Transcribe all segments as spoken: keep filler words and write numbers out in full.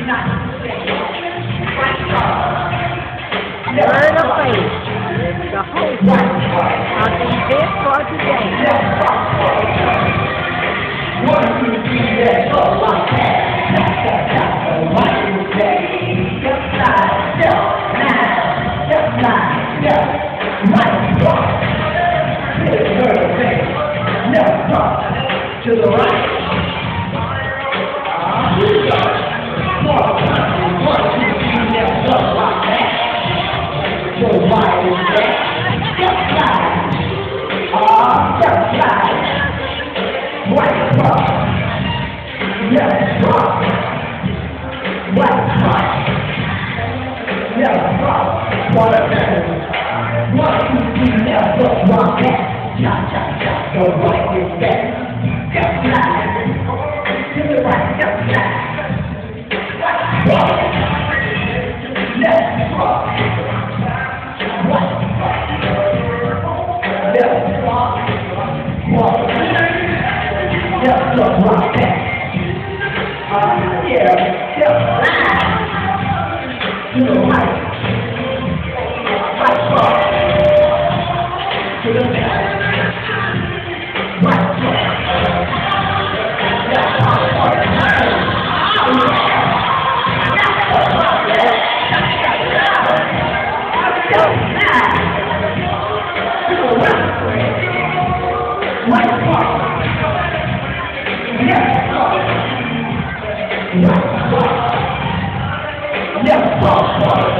Word of faith is the hope of the event for today. One, two, three, let's go like that. Tap, tap, tap, the right is there. Step side, step, now. Step side, step, right, cross. Hit it, word of faith. Left cross. To the right. Ah, here we go. One, one, two, three, let's go like that. The right is there. Step side. Ah, step side. Right cross. Left cross. Right cross. Left cross. One again. One, two, three, left cross, rock that. Cha, cha, cha. The right is there. Step side. To the right. Step side. Right cross. Left cross. Right cross. Left cross. One. Just look like that. Uh, yeah, just line. To the right. Right cross. To the left. Right cross. Left cross. Just line. To the right. Right cross. Left cross. Right cross. Left cross.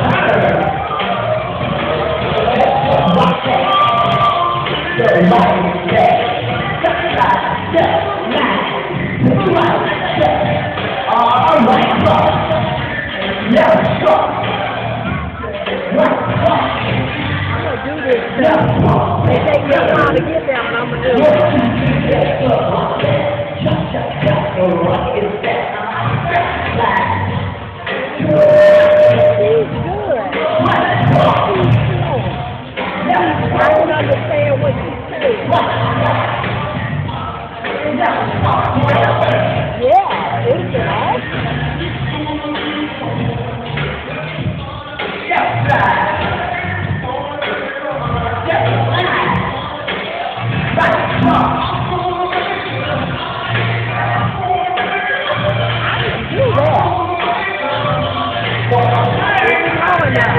Left cross. Right cross. The right is there. Step side. Step. Line. To the right. Step. Ah, right cross. Left cross. Right cross. I'm going to do this. Left cross. They take me a while to get there, but I'm going to do it. Left cross. Just, just, just. The right is there. Step side. He's good. Right cross. I don't understand what you say. Yeah, it's an awesome. Step side. Step side. Right cross. Do that. It's going now.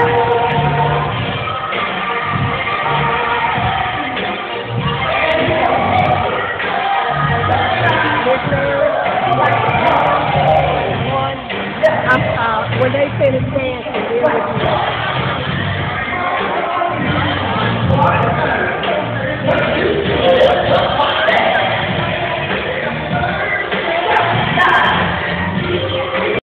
I'm, uh, when they finish dancing,